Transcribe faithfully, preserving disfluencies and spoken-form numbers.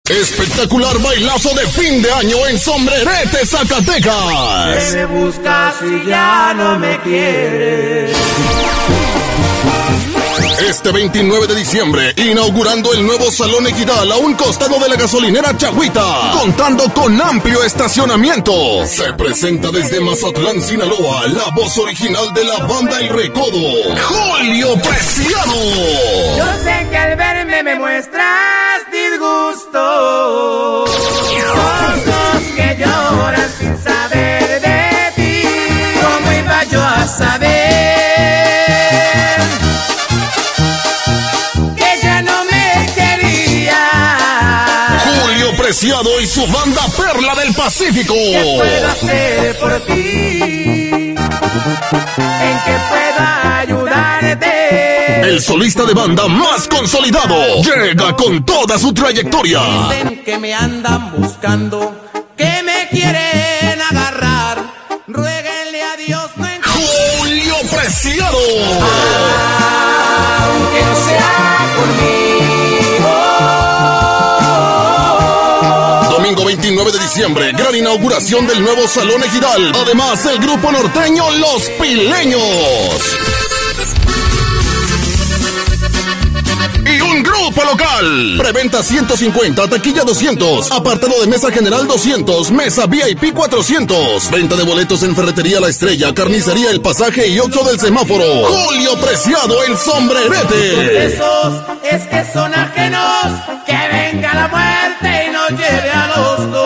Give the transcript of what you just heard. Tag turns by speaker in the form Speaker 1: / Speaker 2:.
Speaker 1: Espectacular bailazo de fin de año en Sombrerete, Zacatecas.
Speaker 2: ¿Qué me buscas si ya no me quieres?
Speaker 1: Este veintinueve de diciembre, inaugurando el nuevo Salón Ejidal a un costado de la gasolinera Chagüita, contando con amplio estacionamiento. Se presenta desde Mazatlán, Sinaloa, la voz original de la banda El Recodo, Julio Preciado.
Speaker 2: Yo sé que al verme me muestras disgusto. Ojos que lloran sin saber de ti. ¿Cómo iba yo a saber?
Speaker 1: Preciado y su banda Perla del Pacífico.
Speaker 2: ¿Qué puedo hacer por ti? ¿En qué puedo ayudarte?
Speaker 1: El solista de banda más consolidado llega con toda su trayectoria.
Speaker 2: Dicen que me andan buscando, que me quieren agarrar. Ruéguenle a Dios no en...
Speaker 1: Julio Preciado.
Speaker 2: Aunque no sea conmigo.
Speaker 1: Domingo veintinueve de diciembre, gran inauguración del nuevo Salón Ejidal. Además, el grupo norteño Los Pileños. Y un grupo local. Preventa ciento cincuenta, taquilla doscientos, apartado de mesa general doscientos, mesa V I P cuatrocientos. Venta de boletos en Ferretería La Estrella, Carnicería El Pasaje y Oxxo del Semáforo. Julio Preciado, el Sombrerete.
Speaker 2: Esos es que son ajenos, que venga la muerte y nos lleve a los dos.